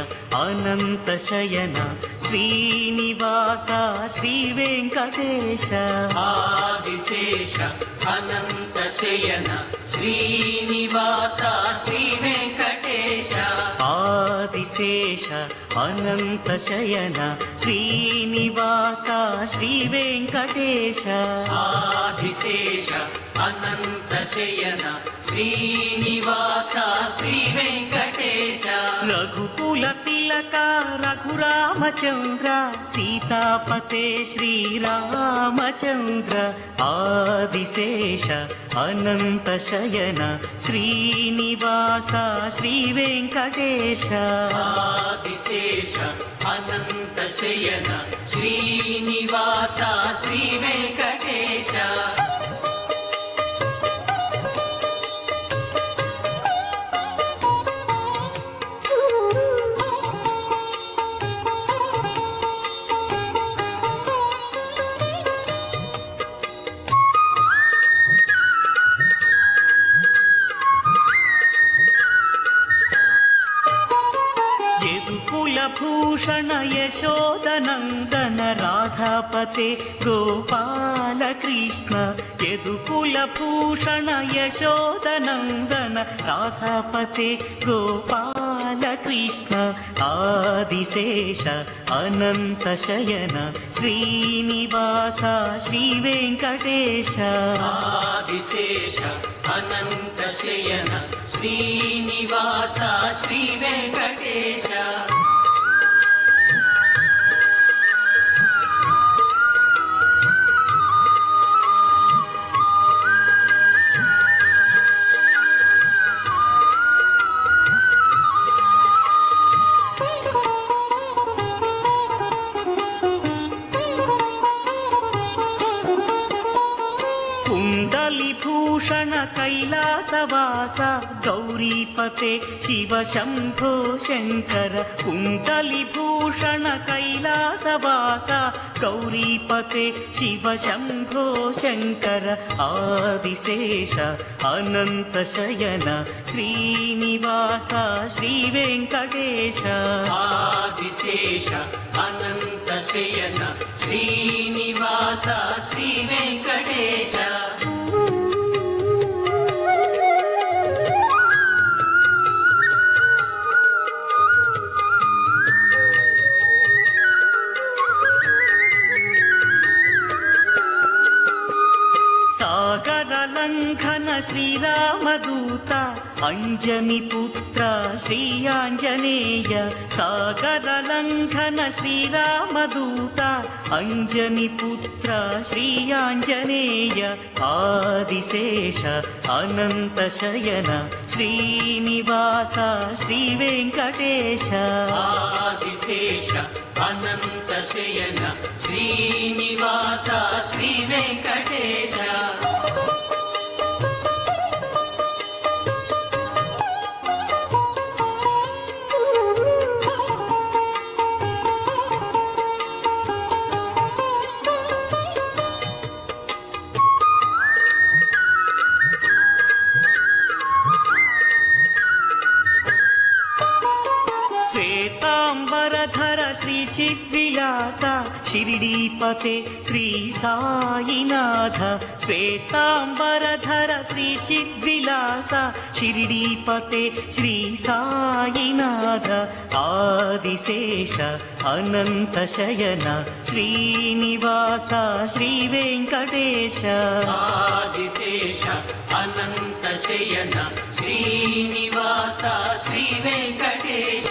అనంత శయన శ్రీనివాస శ్రీ వెంకటేశ ఆదిశేష అనంత శయన శ్రీనివాస శ్రీ వెంకటేశ ఆదిశేష అనంత శయన శ్రీనివాస శ్రీ వెంకటేశ ఆదిశేష అనంత శయన శ్రీనివాస శ్రీ వెంకటేశ రఘుకుల తిలక రఘురామచంద్ర సీతాపతే శ్రీరామచంద్ర ఆదిశేష అనంత శయన శ్రీనివాస శ్రీ వెంకటేశ ఆదిశేష అనంత శయన శ్రీనివాస శ్రీ వెంకటేశ భూషణ యశోదనందన రాధాపతే గోపాల కృష్ణ యదుకుల భూషణ యశోదనందన రాధాపతే గోపాల కృష్ణ ఆదిశేష అనంత శయన శ్రీనివాస శ్రీ వెంకటేశ ఆదిశేష అనంత శయన శ్రీనివాస శ్రీ వెంకటేశ భూషణ కైలాసవాస గౌరీపతే శివ శంభో శంకర కుండలిభూషణ కైలాసవాస గౌరీపతే శివ శంభో శంకర ఆదిశేష అనంత శయన శ్రీనివాస శ్రీ వెంకటేశ ఆదిశేష అనంత శయన శ్రీనివాస శ్రీ వెంకటేశ సాగర లంఘన శ్రీరామదూత అంజని పుత్ర శ్రీ ఆంజనేయ సాగర లంఘన శ్రీరామదూత అంజని పుత్ర శ్రీ ఆంజనేయ ఆదిశేష అనంత శయన శ్రీనివాస శ్రీ వెంకటేశ ఆదిశేష అనంత శయన శ్రీనివాస శ్రీ వెంకటేశ శ్వేతాంబరధర శ్రీ చిద్విలాస షిరిడీపతే శ్రీ సాయినాథ శ్వేతాంబరధర శ్రీ చిద్విలాస షిరిడీపతే శ్రీ సాయినాథ ఆదిశేష అనంత శయన శ్రీనివాస శ్రీ వెంకటేశ ఆదిశేష అనంత శయన శ్రీనివాస శ్రీ వెంకటేశ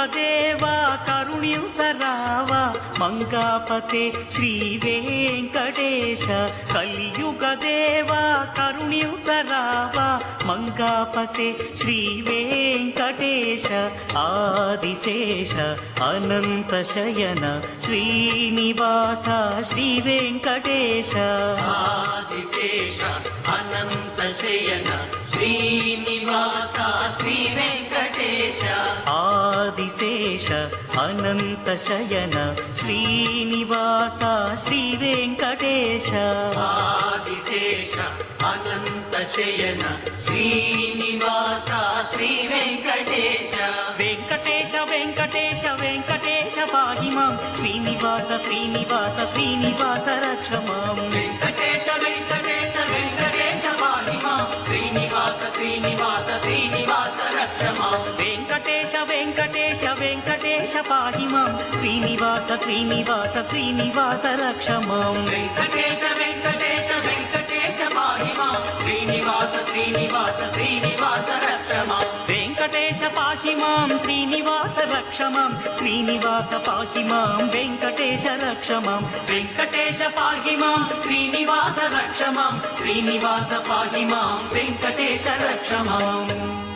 కలియుగదేవా కరుణించరావా మంగాపతే శ్రీ వెంకటేశ కలియుగదేవా కరుణించరావా మంగాపతే శ్రీ వెంకటేశ ఆదిశేష అనంత శయన శ్రీనివాస శ్రీ వెంకటేశ ఆదిశేష అనంత శయన శ్రీనివాస శ్రీ వెంకటేశ ఆదిశేష అనంత శయన శ్రీనివాస శ్రీ వెంకటేశ ఆదిశేష అనంత శయన శ్రీనివాస శ్రీ వెంకటేశ వెంకటేశ వెంకటేశ వెంకటేశ పాహి మాం శ్రీనివాస శ్రీనివాస శ్రీనివాస రక్ష మాం వెంకటేశ వెంకటేశ వెంకటేశ పాహి మాం శ్రీనివాస శ్రీనివాస శ్రీనివాస రక్ష మాం వెంకటేశ వెంకటేశ వెంకటేశ పాహి మాం శ్రీనివాస శ్రీనివాస శ్రీనివాస రక్ష మాం వెంకటేశ వెంకటేశ వెంకటేశ పాహి మాం శ్రీనివాస శ్రీనివాస శ్రీనివాస రక్ష మాం వెంకటేశ పాహి మాం శ్రీనివాస రక్ష మాం శ్రీనివాస పాహి మాం వెంకటేశ రక్ష మాం వెంకటేశ పాహి మాం శ్రీనివాస రక్ష మాం శ్రీనివాస పాహి మాం వెంకటేశ రక్ష మాం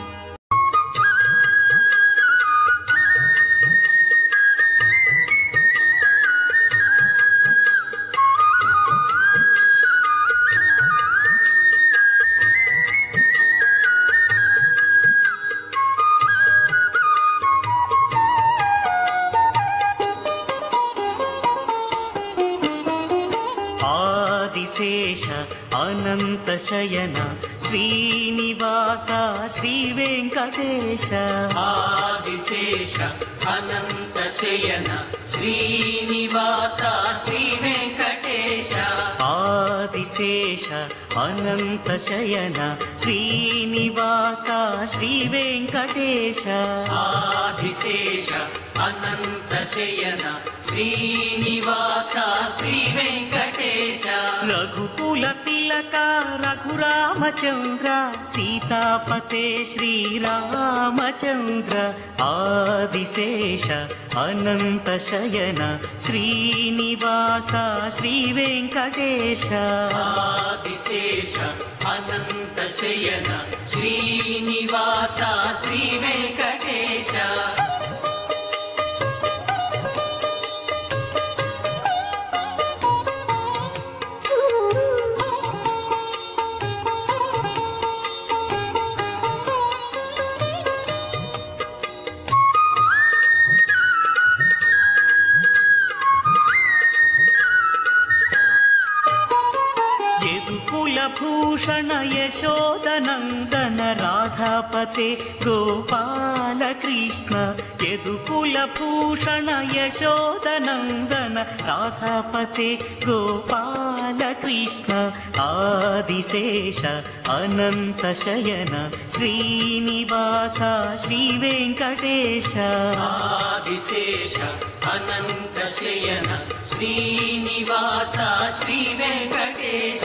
ఆదిశేష అనంత శయన శ్రీనివాస శ్రీ వెంకటేశ ఆదిశేష అనంత శయన శ్రీనివాస శ్రీ వెంకటేశ ఆదిశేష అనంత శయన శ్రీనివాస శ్రీ వెంకటేశ ఆదిశేష అనంత శయన శ్రీనివాస శ్రీ వెంకటేశ రఘుకుల తిలక రఘురామచంద్ర సీతాపతే శ్రీరామచంద్ర ఆదిశేష అనంత శయన శ్రీనివాస శ్రీ వెంకటేశ ఆదిశేష అనంత శయన శ్రీనివాస శ్రీ వెంకటేశ భూషణ యశోదనందన రాధాపతే గోపాల కృష్ణ యదుకుల భూషణ యశోదనందన రాధాపతే గోపాల కృష్ణ ఆదిశేష అనంత శయన శ్రీనివాస శ్రీ వెంకటేశ ఆదిశేష అనంత శయన శ్రీనివాస శ్రీ వెంకటేశ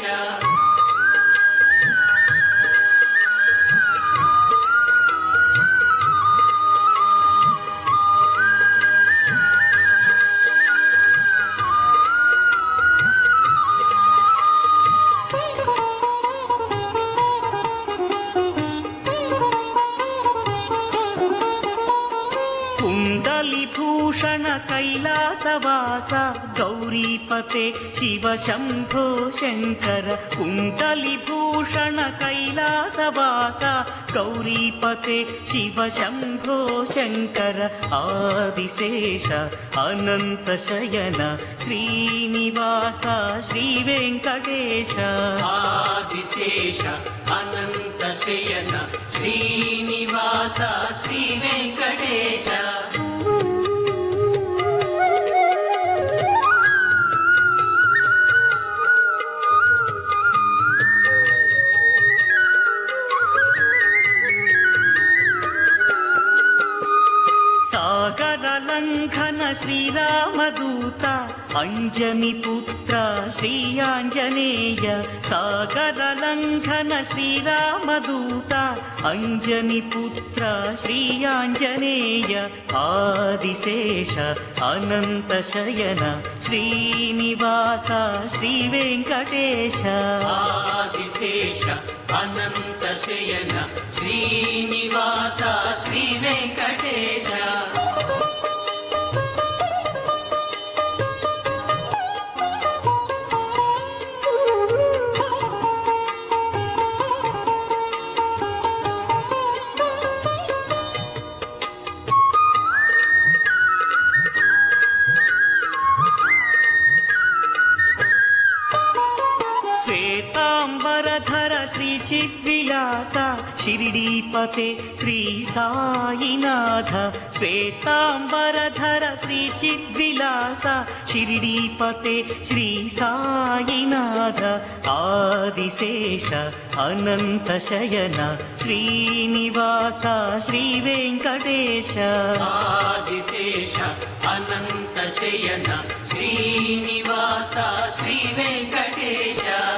భూషణ కైలాసవాస గౌరీపతే శివ శంభో శంకర కుండలి భూషణ కైలాసవాస గౌరీపతే శివ శంభో శంకర ఆదిశేష అనంత శయన శ్రీనివాస శ్రీ వెంకటేశ ఆదిశేష అనంత శయన శ్రీనివాస శ్రీ వెంకటేశ సాగర లంఘన శ్రీరామదూత అంజని పుత్ర శ్రీ ఆంజనేయ సాగర లంఘన శ్రీరామదూత అంజని పుత్ర శ్రీ ఆంజనేయ ఆదిశేష అనంత శయన శ్రీనివాస శ్రీ వెంకటేశ ఆదిశేష అనంత శయన శ్రీనివాస శ్రీ వెంకటేశ శ్వేతాంబరధర శ్రీ చిద్విలాస షిరిడీపతే శ్రీ సాయినాథ శ్వేతాంబరధర శ్రీ చిద్విలాస షిరిడీపతే శ్రీ సాయినాథ ఆదిశేష అనంత శయన శ్రీనివాస శ్రీ వెంకటేశ ఆదిశేష అనంత శయన శ్రీనివాస శ్రీ వెంకటేశ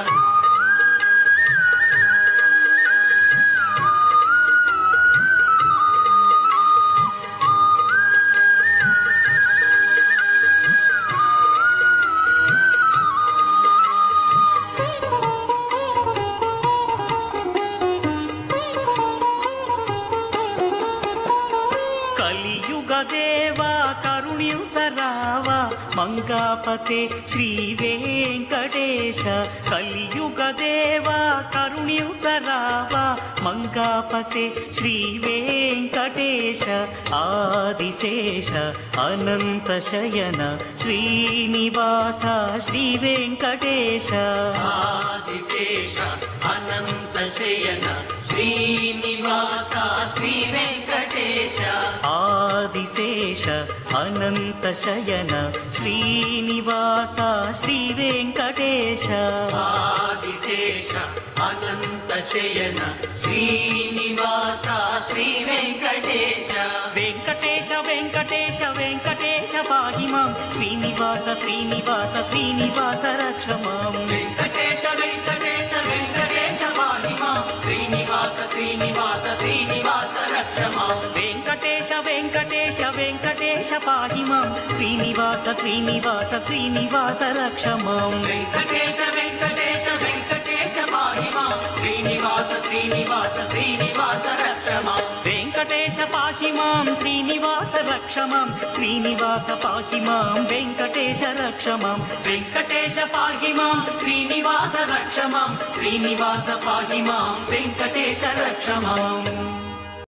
కలియుగదేవా కరుణించరావా మంగాపతే శ్రీ వెంకటేశ కలియుగదేవా కరుణించరావా మంగాపతే శ్రీ వెంకటేశ ఆదిశేష అనంత శయన శ్రీనివాస శ్రీ వెంకటేశ ఆదిశేష అనంత శయన శ్రీనివాస శ్రీ వెంకటేశ ఆదిశేష అనంత శయన శ్రీనివాస శ్రీ వెంకటేశ ఆదిశేష అనంత శయన శ్రీనివాస శ్రీ వెంకటేశ వెంకటేశ వెంకటేశ వెంకటేశ పాహి మాం శ్రీనివాస శ్రీనివాస శ్రీనివాస రక్ష మాం వెంకటేశ వెంకటేశ వెంకటేశ పాహి మాం శ్రీనివాస శ్రీనివాస శ్రీనివాస రక్ష మాం వెంకటేశ వెంకటేశ వెంకటేశ పాహి మాం శ్రీనివాస శ్రీనివాస శ్రీనివాస రక్ష మాం వెంకటేశ వెంకటేశ వెంకటేశ పాహి మాం శ్రీనివాస శ్రీనివాస శ్రీనివాస రక్ష మాం వెంకటేశ పాహి మాం శ్రీనివాస రక్ష మాం శ్రీనివాస పాహి మాం వెంకటేశ రక్ష మాం వెంకటేశ పాహి మాం శ్రీనివాస రక్ష మాం శ్రీనివాస పాహి మాం వెంకటేశ రక్ష మాం